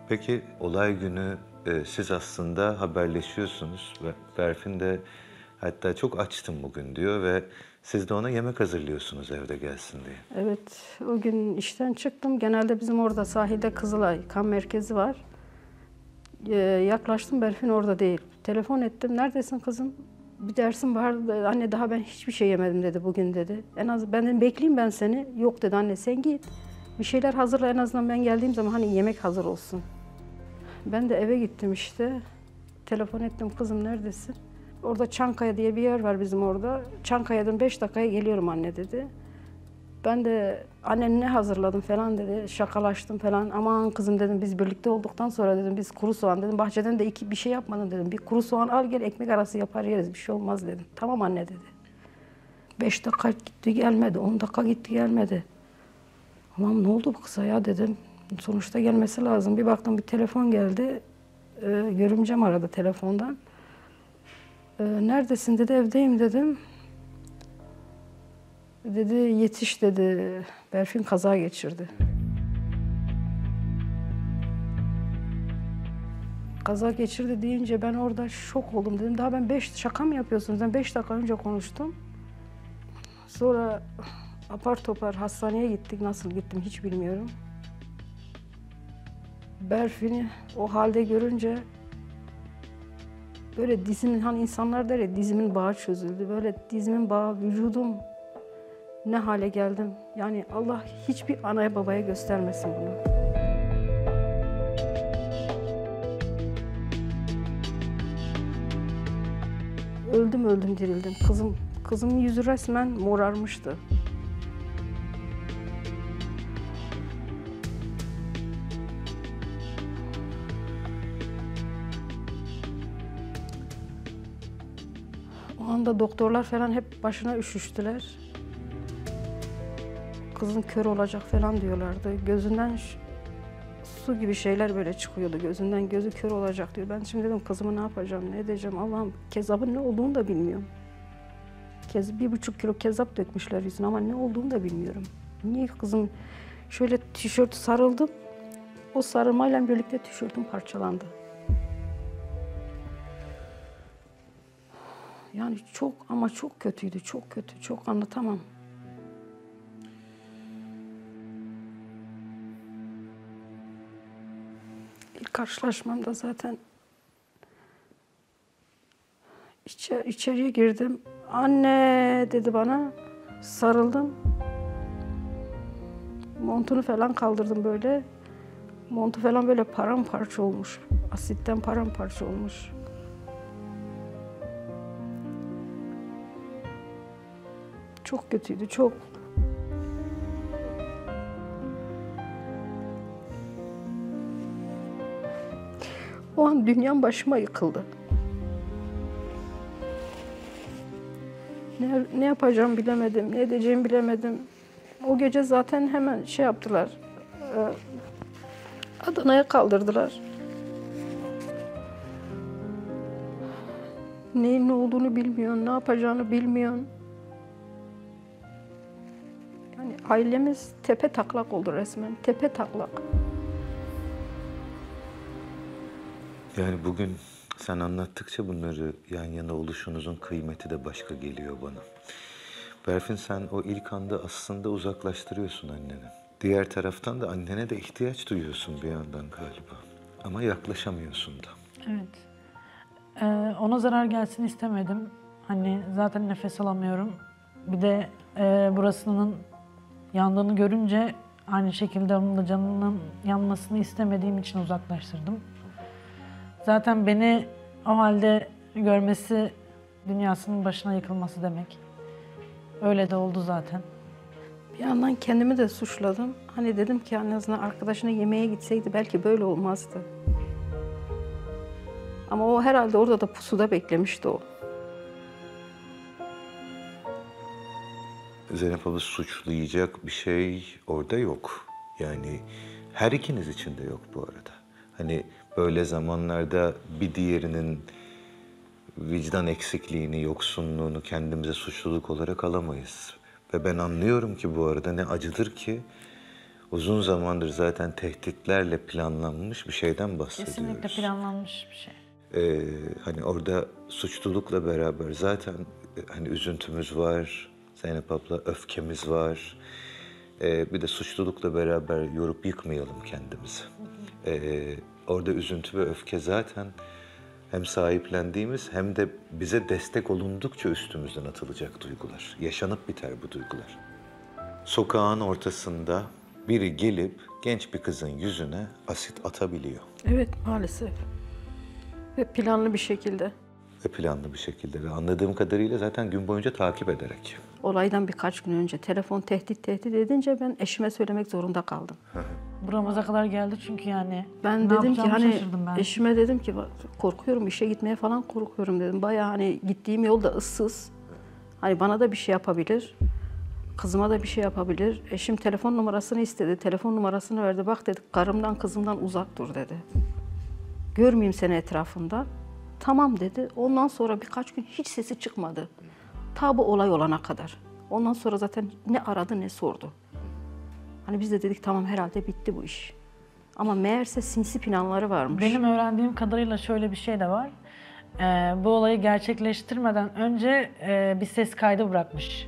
Peki olay günü siz aslında haberleşiyorsunuz ve Berfin de hatta çok açtım bugün diyor ve siz de ona yemek hazırlıyorsunuz evde gelsin diye. Evet, o gün işten çıktım. Genelde bizim orada sahilde Kızılay kan merkezi var. Yaklaştım, Berfin orada değil. Telefon ettim, neredesin kızım? Bir dersim vardı. Anne daha ben hiçbir şey yemedim dedi bugün dedi. En az ben dedim, bekleyeyim ben seni. Yok dedi anne sen git. Bir şeyler hazırla en azından ben geldiğim zaman hani yemek hazır olsun. Ben de eve gittim işte. Telefon ettim, kızım neredesin? Orada Çankaya diye bir yer var bizim orada. Çankaya'dan 5 dakikaya geliyorum anne dedi. Ben de annen ne hazırladın falan dedi. Şakalaştım falan. Aman kızım dedim biz birlikte olduktan sonra dedim biz kuru soğan dedim. Bahçeden de bir şey yapmadın dedim. Bir kuru soğan al gel ekmek arası yapar yeriz bir şey olmaz dedim. Tamam anne dedi. 5 dakika gitti gelmedi. 10 dakika gitti gelmedi. Aman ne oldu bu kıza ya dedim. Sonuçta gelmesi lazım. Bir baktım bir telefon geldi. Görümcem aradı telefondan. Neredesin dedi evdeyim dedim. Dedi yetiş dedi. Berfin kaza geçirdi. Kaza geçirdi deyince ben orada şok oldum dedim. Daha ben şaka mı yapıyorsunuz? Ben 5 dakika önce konuştum. Sonra apar topar hastaneye gittik. Nasıl gittim hiç bilmiyorum. Berfin'i o halde görünce böyle dizimin hani insanlar der ya dizimin bağı çözüldü. Böyle dizimin bağı vücudum ne hale geldim. Yani Allah hiçbir anaya babaya göstermesin bunu. Öldüm öldüm dirildim. Kızımın yüzü resmen morarmıştı. O anda doktorlar falan hep başına üşüştüler. Kızın kör olacak falan diyorlardı. Gözünden su gibi şeyler böyle çıkıyordu. Gözünden gözü kör olacak diyor. Ben şimdi dedim kızımı ne yapacağım, ne edeceğim Allah'ım. Kezzapın ne olduğunu da bilmiyorum. 1,5 kilo kezzap dökmüşler yüzüne ama ne olduğunu da bilmiyorum. Niye kızım şöyle tişört sarıldım. O sarılmayla birlikte tişörtüm parçalandı. Yani çok ama çok kötüydü, çok kötü, çok anlatamam. İlk karşılaşmamda zaten içeriye girdim. Anne dedi bana, sarıldım. Montunu falan kaldırdım böyle. Montu falan böyle paramparça olmuş. Asitten paramparça olmuş. Çok kötüydü, çok. O an dünyam başıma yıkıldı. Ne yapacağımı bilemedim, ne edeceğimi bilemedim. O gece zaten hemen şey yaptılar. Adana'ya kaldırdılar. Neyin ne olduğunu bilmiyorsun, ne yapacağını bilmiyorsun. Yani ailemiz tepe taklak oldu resmen, tepe taklak. Yani bugün sen anlattıkça bunları yan yana oluşunuzun kıymeti de başka geliyor bana. Berfin sen o ilk anda aslında uzaklaştırıyorsun anneni. Diğer taraftan da annene de ihtiyaç duyuyorsun bir yandan galiba. Ama yaklaşamıyorsun da. Evet. Ona zarar gelsin istemedim. Hani zaten nefes alamıyorum. Bir de burasının yandığını görünce aynı şekilde onun da canının yanmasını istemediğim için uzaklaştırdım. Zaten beni o halde görmesi dünyasının başına yıkılması demek. Öyle de oldu zaten. Bir yandan kendimi de suçladım. Hani dedim ki en azından arkadaşına yemeğe gitseydi belki böyle olmazdı. Ama o herhalde orada da pusuda beklemişti o. Zeynep abla suçlayacak bir şey orada yok. Yani her ikiniz için de yok bu arada. Hani böyle zamanlarda bir diğerinin vicdan eksikliğini, yoksunluğunu kendimize suçluluk olarak alamayız. Ve ben anlıyorum ki bu arada ne acıdır ki uzun zamandır zaten tehditlerle planlanmış bir şeyden bahsediyoruz. Kesinlikle planlanmış bir şey. Hani orada suçlulukla beraber zaten hani üzüntümüz var, Zeynep abla öfkemiz var. Bir de suçlulukla beraber yorup yıkmayalım kendimizi. Orada üzüntü ve öfke zaten hem sahiplendiğimiz hem de bize destek olundukça üstümüzden atılacak duygular. Yaşanıp biter bu duygular. Sokağın ortasında biri gelip genç bir kızın yüzüne asit atabiliyor. Evet, maalesef. Ve planlı bir şekilde. Ve planlı bir şekilde ve anladığım kadarıyla zaten gün boyunca takip ederek. Olaydan birkaç gün önce telefon tehdit edince ben eşime söylemek zorunda kaldım. Buramıza kadar geldi çünkü yani. Ben Ne dedim ki yapacağımı hani şaşırdım ben. eşime dedim ki "Bak, korkuyorum işe gitmeye falan korkuyorum" dedim. Bayağı hani gittiğim yol da ıssız. Hani bana da bir şey yapabilir. Kızıma da bir şey yapabilir. Eşim telefon numarasını istedi. Telefon numarasını verdi. Bak dedi, karımdan kızımdan uzak dur dedi. Görmeyeyim seni etrafında. Tamam dedi. Ondan sonra birkaç gün hiç sesi çıkmadı. Ta bu olay olana kadar. Ondan sonra zaten ne aradı ne sordu. Hani biz de dedik tamam herhalde bitti bu iş. Ama meğerse sinsi planları varmış. Benim öğrendiğim kadarıyla şöyle bir şey de var. Bu olayı gerçekleştirmeden önce bir ses kaydı bırakmış.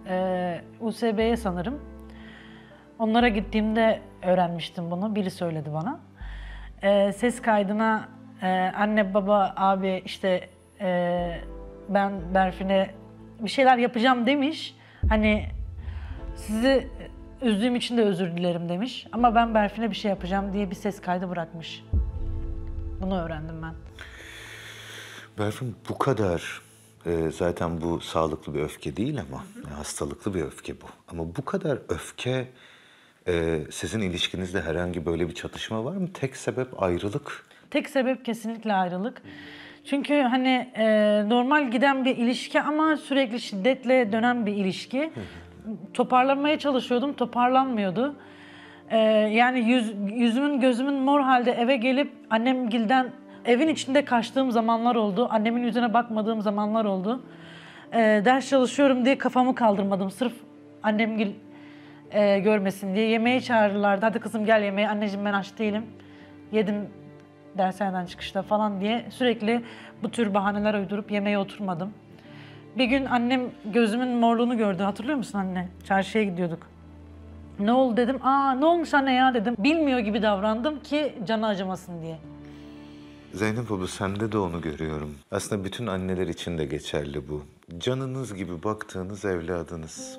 USB'ye sanırım. Onlara gittiğimde öğrenmiştim bunu. Biri söyledi bana. Ses kaydına anne, baba, abi işte ben Berfin'e bir şeyler yapacağım demiş. Hani sizi üzdüğüm için de özür dilerim demiş. Ama ben Berfin'e bir şey yapacağım diye bir ses kaydı bırakmış. Bunu öğrendim ben. Berfin bu kadar zaten bu sağlıklı bir öfke değil ama hastalıklı bir öfke bu. Ama bu kadar öfke sizin ilişkinizde herhangi böyle bir çatışma var mı? Tek sebep ayrılık. Tek sebep kesinlikle ayrılık. Çünkü hani normal giden bir ilişki ama sürekli şiddetle dönen bir ilişki. Toparlanmaya çalışıyordum, toparlanmıyordu. Yani yüzümün gözümün mor halde eve gelip annemgilden evin içinde kaçtığım zamanlar oldu. Annemin yüzüne bakmadığım zamanlar oldu. Ders çalışıyorum diye kafamı kaldırmadım. Sırf annemgil görmesin diye. Yemeğe çağırırlardı. Hadi kızım gel yemeğe. Anneciğim ben aç değilim. Yedim dershaneden çıkışta falan diye sürekli bu tür bahaneler uydurup yemeğe oturmadım. Bir gün annem gözümün morluğunu gördü. Hatırlıyor musun anne? Çarşıya gidiyorduk. Ne oldu dedim. Aa ne olmuş anne ya dedim. Bilmiyor gibi davrandım ki canı acımasın diye. Zeynep abla sende de onu görüyorum. Aslında bütün anneler için de geçerli bu. Canınız gibi baktığınız evladınız.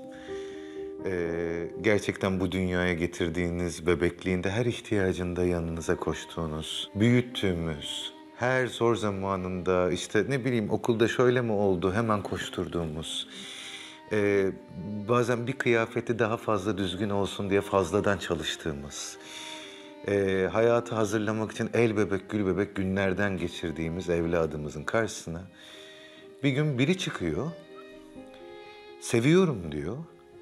Gerçekten bu dünyaya getirdiğiniz bebekliğinde her ihtiyacında yanınıza koştuğunuz, büyüttüğümüz, her zor zamanında işte ne bileyim okulda şöyle mi oldu hemen koşturduğumuz, bazen bir kıyafeti daha fazla düzgün olsun diye fazladan çalıştığımız, hayatı hazırlamak için el bebek gül bebek günlerden geçirdiğimiz evladımızın karşısına bir gün biri çıkıyor, seviyorum diyor.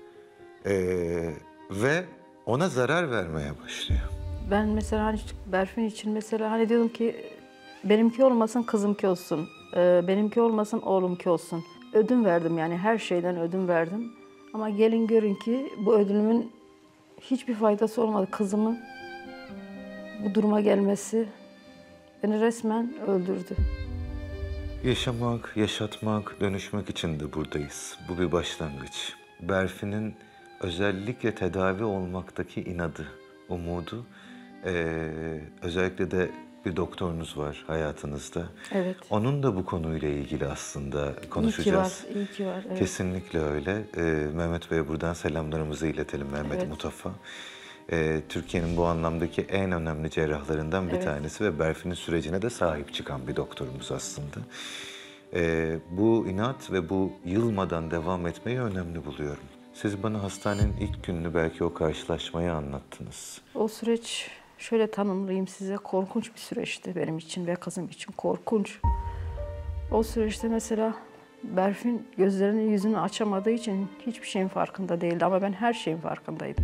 Ve ona zarar vermeye başlıyor. Ben mesela hani Berfin için mesela hani diyordum ki benimki olmasın kızımki olsun. Benimki olmasın oğlumki olsun. Ödün verdim yani her şeyden ödün verdim. Ama gelin görün ki bu ödünümün hiçbir faydası olmadı. Kızımın bu duruma gelmesi beni resmen öldürdü. Yaşamak, yaşatmak, dönüşmek için de buradayız. Bu bir başlangıç. Berfin'in özellikle tedavi olmaktaki inadı, umudu, özellikle de bir doktorunuz var hayatınızda. Evet. Onun da bu konuyla ilgili aslında konuşacağız. İyi ki var. Evet. Kesinlikle öyle. Mehmet Bey'e buradan selamlarımızı iletelim. Mehmet Evet. Mutaf'a. Türkiye'nin bu anlamdaki en önemli cerrahlarından bir tanesi ve Berfin'in sürecine de sahip çıkan bir doktorumuz aslında. Bu inat ve bu yılmadan devam etmeyi önemli buluyorum. Siz bana hastanenin ilk gününü belki o karşılaşmayı anlattınız. O süreç şöyle tanımlayayım size, korkunç bir süreçti benim için ve kızım için korkunç. O süreçte mesela Berfin gözlerini yüzünü açamadığı için hiçbir şeyin farkında değildi ama ben her şeyin farkındaydım.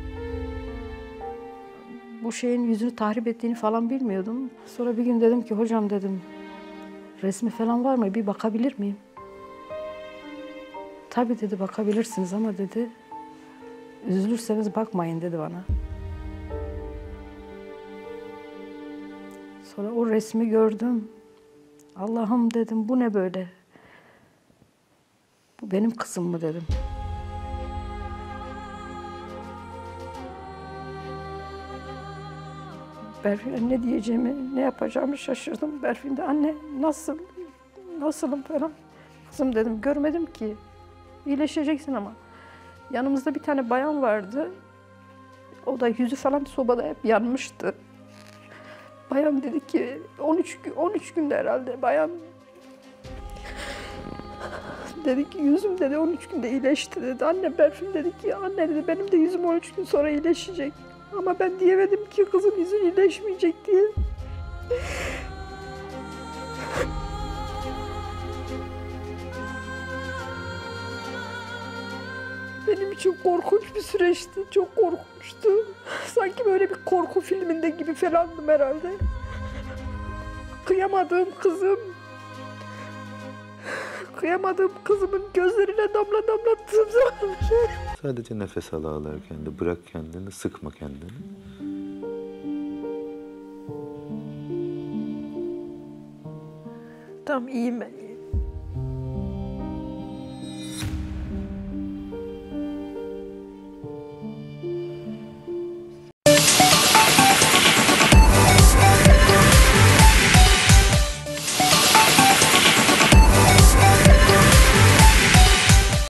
Bu şeyin yüzünü tahrip ettiğini falan bilmiyordum. Sonra bir gün dedim ki hocam dedim resmi falan var mı bir bakabilir miyim? Tabii dedi bakabilirsiniz ama dedi üzülürseniz bakmayın dedi bana. Sonra o resmi gördüm. Allah'ım dedim, bu ne böyle? Bu benim kızım mı dedim. Berfin'e ne diyeceğimi, ne yapacağımı şaşırdım. Berfin de anne nasılım falan. Kızım dedim, görmedim ki. İyileşeceksin ama. Yanımızda bir tane bayan vardı. O da yüzü falan sobada hep yanmıştı. Bayan dedi ki 13 günde herhalde bayan dedi ki yüzüm dedi 13 günde iyileşti dedi. Anne Berfin dedi ki anne dedi benim de yüzüm 13 gün sonra iyileşecek. Ama ben diyemedim ki kızım yüzün iyileşmeyecek diye. Benim için korkunç bir süreçti. Çok korkunçtu. Sanki böyle bir korku filminde gibi falandım herhalde. Kıyamadığım kızım. Kıyamadığım kızımın gözlerine damla damlattığım zaman. Sadece nefes al ağlarken de bırak kendini, sıkma kendini. Tamam iyiyim ben.